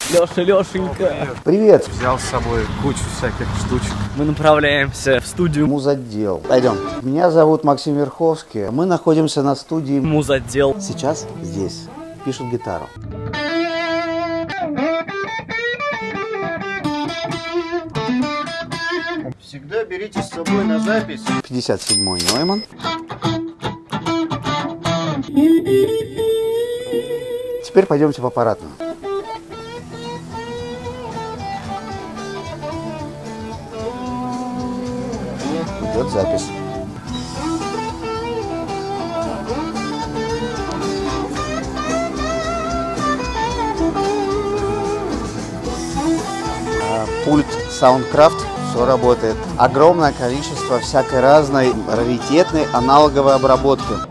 Леша, Лешенька. Привет. Взял с собой кучу всяких штучек. Мы направляемся в студию Музотдел. Пойдем. Меня зовут Максим Верховский. Мы находимся на студии. Музотдел. Сейчас здесь пишут гитару. Всегда берите с собой на запись 57-й Нойман. Теперь пойдемте в аппаратную. Идет запись. Пульт Soundcraft, все работает. Огромное количество всякой разной раритетной аналоговой обработки.